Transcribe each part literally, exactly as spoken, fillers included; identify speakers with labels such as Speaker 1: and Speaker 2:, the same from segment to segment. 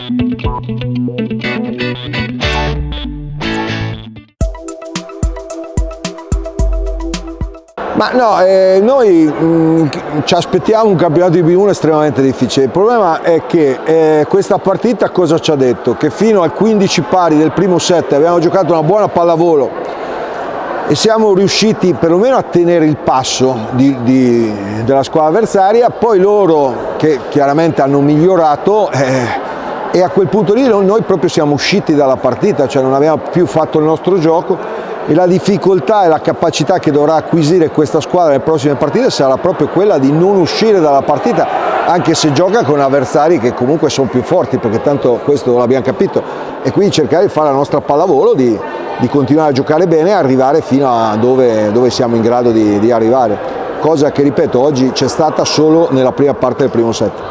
Speaker 1: Ma no, eh, noi mh, ci aspettiamo un campionato di B uno estremamente difficile. Il problema è che eh, questa partita cosa ci ha detto? Che fino al quindici pari del primo set abbiamo giocato una buona pallavolo e siamo riusciti perlomeno a tenere il passo di, di, della squadra avversaria, poi loro che chiaramente hanno migliorato eh, e a quel punto lì noi proprio siamo usciti dalla partita, cioè non abbiamo più fatto il nostro gioco. E la difficoltà e la capacità che dovrà acquisire questa squadra nelle prossime partite sarà proprio quella di non uscire dalla partita, anche se gioca con avversari che comunque sono più forti, perché tanto questo l'abbiamo capito, e quindi cercare di fare la nostra pallavolo, di, di continuare a giocare bene e arrivare fino a dove, dove siamo in grado di, di arrivare, cosa che ripeto oggi c'è stata solo nella prima parte del primo set.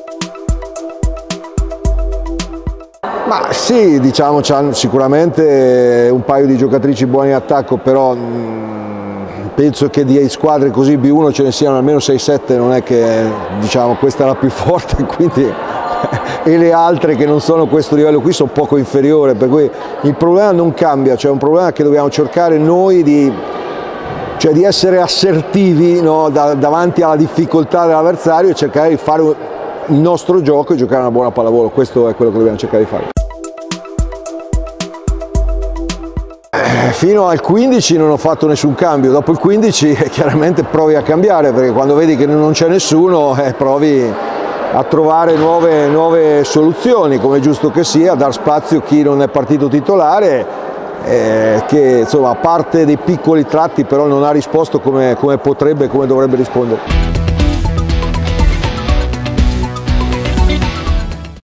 Speaker 1: Ma sì, diciamo c'hanno sicuramente un paio di giocatrici buone in attacco, però mh, penso che di squadre così B uno ce ne siano almeno sei sette, non è che diciamo questa è la più forte, quindi e le altre che non sono a questo livello qui sono poco inferiore, per cui il problema non cambia, cioè è un problema che dobbiamo cercare noi di, cioè di essere assertivi, no, da, davanti alla difficoltà dell'avversario e cercare di fare il nostro gioco e giocare una buona pallavolo, questo è quello che dobbiamo cercare di fare. Fino al quindici non ho fatto nessun cambio, dopo il quindici chiaramente provi a cambiare, perché quando vedi che non c'è nessuno eh, provi a trovare nuove, nuove soluzioni, come è giusto che sia, a dar spazio a chi non è partito titolare, eh, che insomma a parte dei piccoli tratti però non ha risposto come, come potrebbe e come dovrebbe rispondere.